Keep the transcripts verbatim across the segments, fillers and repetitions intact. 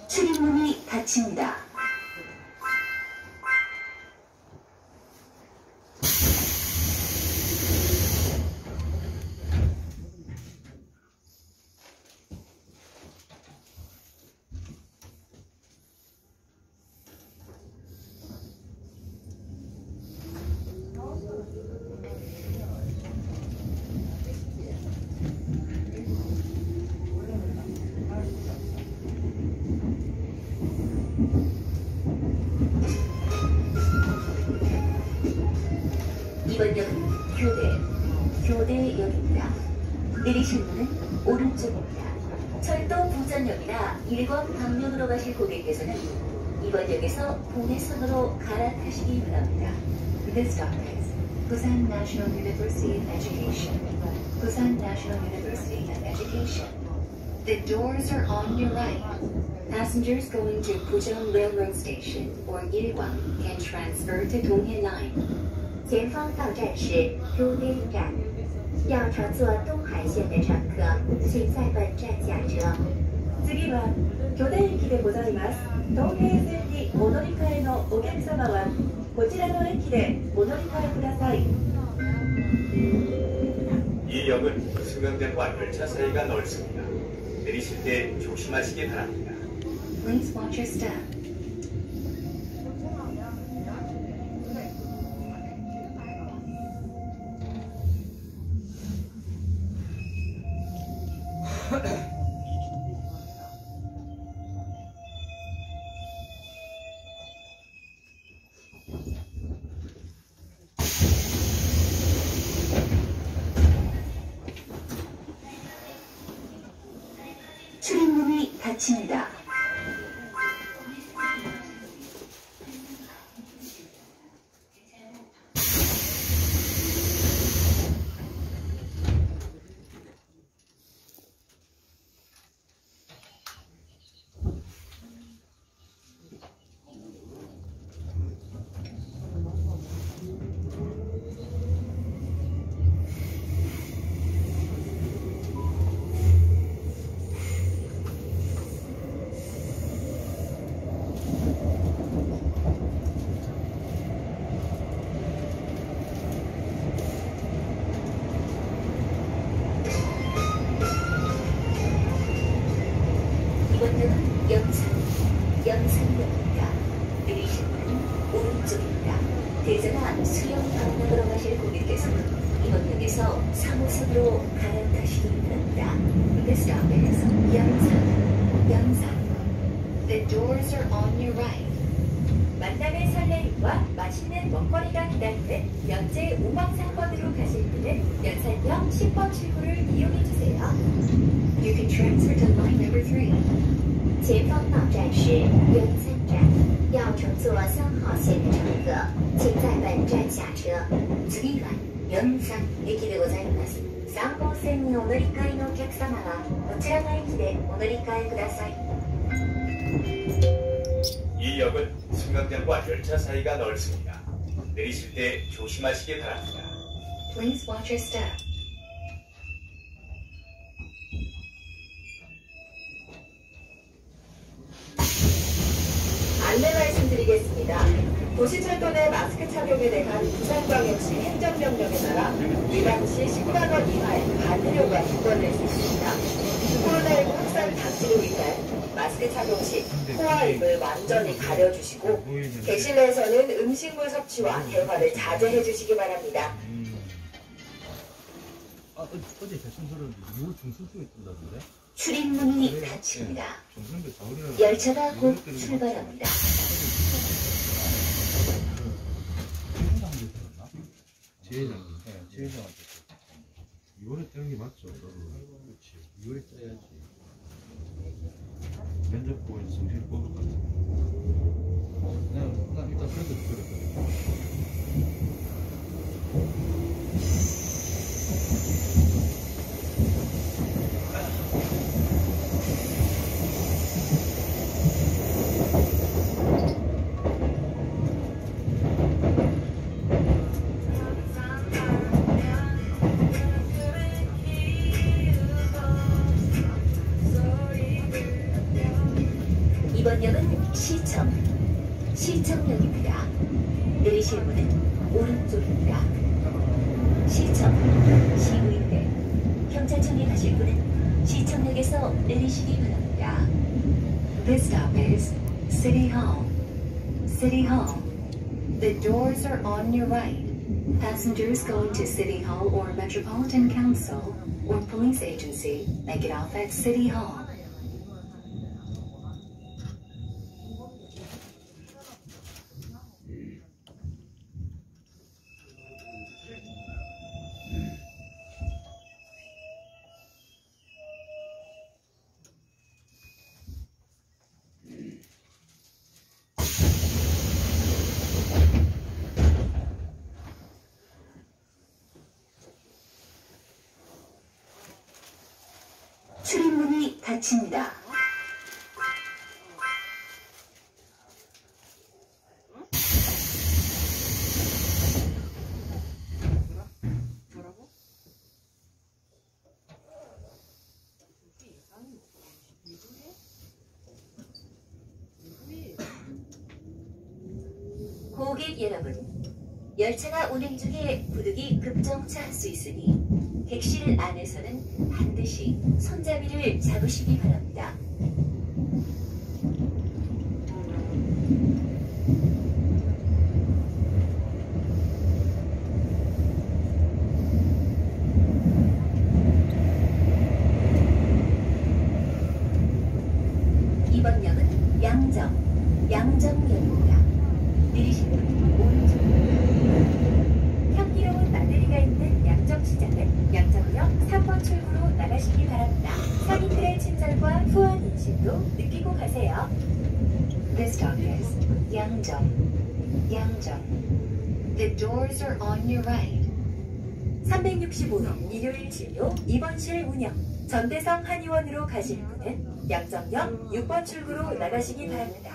출입문이 닫힙니다. 이번 역은 교대, 교대역입니다. 내리실 문은 오른쪽입니다. 철도 부전역이나 일권 방면으로 가실 고객께서는 이번 역에서 본해선으로 갈아타시기 바랍니다. This stop is Busan National University of Education. Busan National University of Education. The doors are on your right. Passengers going to Pujeong Railroad Station or Ilkwang can transfer to Donghae Line. 前方到站是都内站，要乘坐东海线的乘客，请在本站下车。次は巨大駅でございます。東平線にお乗り換えのお客様はこちらの駅でお乗り換えください。 이 역은 승강장과 열차 사이가 넓습니다. 내리실 때 조심하시기 바랍니다. Please watch your step. 출입문이 닫힙니다. 이번 역은 영산, 영산역입니다. 내리실 문은 오른쪽입니다. 대전화 수영 방면으로 가실 고객께서는 이번 역에서 삼 호선으로 갈아타시기 바랍니다. This stop is 영산, 영산. The doors are on your right. 만남의 설레임과 맛있는 먹거리가 기다리는 연제 오박 사건으로 가실 분은 연산역 십 번 출구를 이용해주세요. You can transfer to line number three. 前方到站是永三站，要乘坐三号线的乘客，请在本站下車。次は四三駅でございます。さん号線にお乗り換えのお客様はこちらの駅でお乗り換えください。 이 역은 승강장과 열차 사이가 넓습니다. 내리실 때 조심하시기 바랍니다. Please watch your step. 안내 말씀드리겠습니다. 도시철도 내 마스크 착용에 대한 부산광역시 행정명령에 따라 위반 시 십만 원 이하의 과태료가 부과될 수 있습니다. 코로나십구 확산 방지를 위해 마스크 착용 시 코와 입을 완전히 가려주시고 객실내에서는 음식물 섭취와 대화를 자제해 주시기 바랍니다. 아, 어제 대충 들었는데 이후 중순쯤에 뜬다던데? 출입문이 닫힙니다. 열차가 곧 출발합니다. 지회장님, 네, 지회장한테 이월에 떼는 게 맞죠? 그렇지. 이월에 떼야지. 면접 보고 정신 뽑을 것 같아. 그냥, 난 일단 그래도 그랬거든. 이번 역은 시청, 시청역입니다. 내리실 문은 오른쪽입니다. 시청, 시의회, 경찰청에 가실 분은 시청역에서 내리시기 바랍니다. This stop is City Hall. City Hall. The doors are on your right. Passengers going to City Hall or Metropolitan Council or police agency may get off at City Hall. 출입문이 닫힙니다. 고객 여러분, 열차가 운행 중에 부득이 급정차할 수 있으니 객실 안에서는 반드시 손잡이를 잡으시기 바랍니다. 이번 역은 양정, 양정역입니다. 내리실 분 오른쪽입니다. 향기로운 나들이가 있는 양정시장은 양정역 삼 번 출구로 나가시기 바랍니다. 상인들의 친절과 후한 인심도 느끼고 가세요. This stop is 양정, 양정. The doors are on your right. 삼백육십오 일 일요일 진료 입원실 운영. 전대성 한의원으로 가실 분은 양정역 육 번 출구로 나가시기 바랍니다.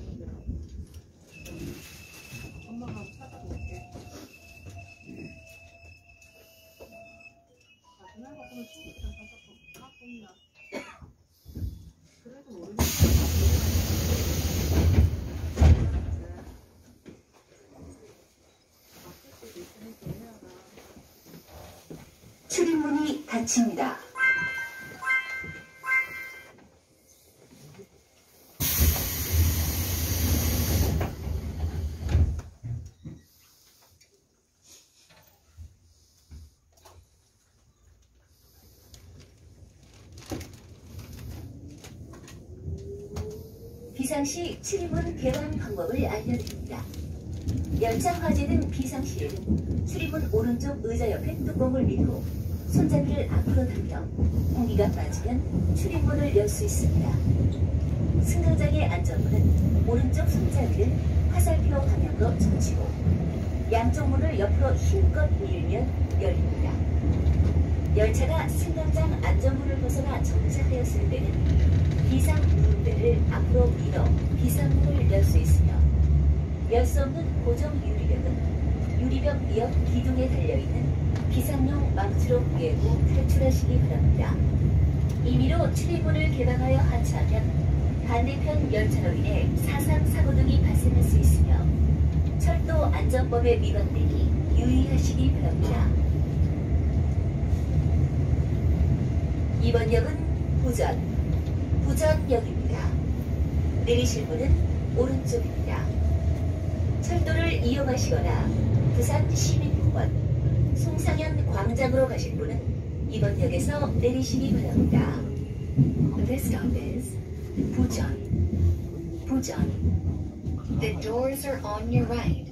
출입문이 닫힙니다. 비상시 출입문 개방 방법을 알려드립니다. 열차 화재된 비상시에는 출입문 오른쪽 의자 옆에 뚜껑을 밀고 손잡이를 앞으로 당겨 공기가 빠지면 출입문을 열 수 있습니다. 승강장의 안전문은 오른쪽 손잡이를 화살표 방향으로 젖히고 양쪽 문을 옆으로 힘껏 밀면 열립니다. 열차가 승강장 안전문을 벗어나 정차하였을 때는 비상 문대를 앞으로 밀어 비상문을 열 수 있으며 열 수 없는 고정 유리벽은 유리벽 옆 기둥에 달려있는 비상용 망치로 깨고 탈출하시기 바랍니다. 임의로 출입문을 개방하여 하차하면 반대편 열차로 인해 사상 사고 등이 발생할 수 있으며 철도 안전법에 위반되니 유의하시기 바랍니다. 이번 역은 부전, 부전역입니다. 내리실 문은 오른쪽입니다. 철도를 이용하시거나 부산 시민공원, 송상현 광장으로 가실 분은 이번 역에서 내리시기 바랍니다. This stop is 부전, 부전. The doors are on your right.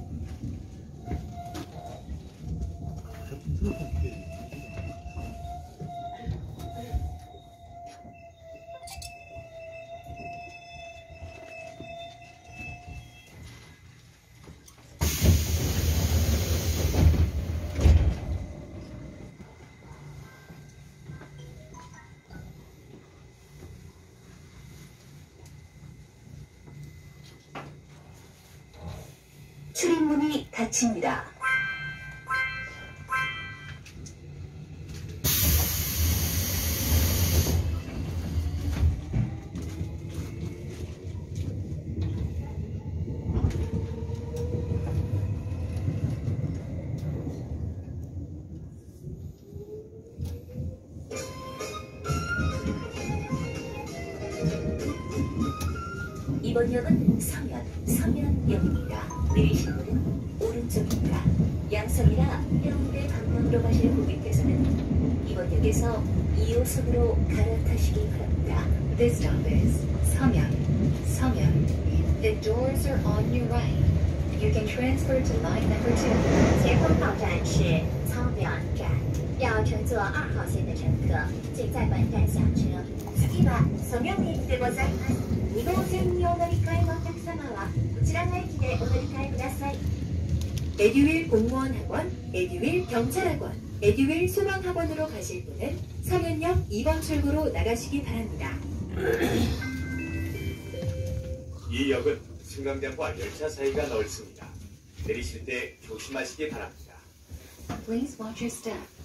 출입문이 닫힙니다. 이번 역은 서면, 서면역입니다. 내리실 문은 오른쪽입니다. 양성이나 해운대 방면으로 가실 고객께서는 이번 역에서 이 호선으로 갈아타시기 바랍니다. This stop is 서면, 서면. The doors are on your right. You can transfer to line number two. 前方到站是仓면站，要乘坐二号线的乘客，请在本站下车。 次は서면駅でございます。に号線にお乗り換えのお客様はこちらの駅でお乗り換えください。 에듀윌 공무원 학원, 에듀윌 경찰학원, 에듀윌 소방학원으로 가실 분은 서면역 이 번 출구로 나가시기 바랍니다. 이 역은 승강장과 열차 사이가 넓습니다. 내리실 때 조심하시기 바랍니다. Please watch your step.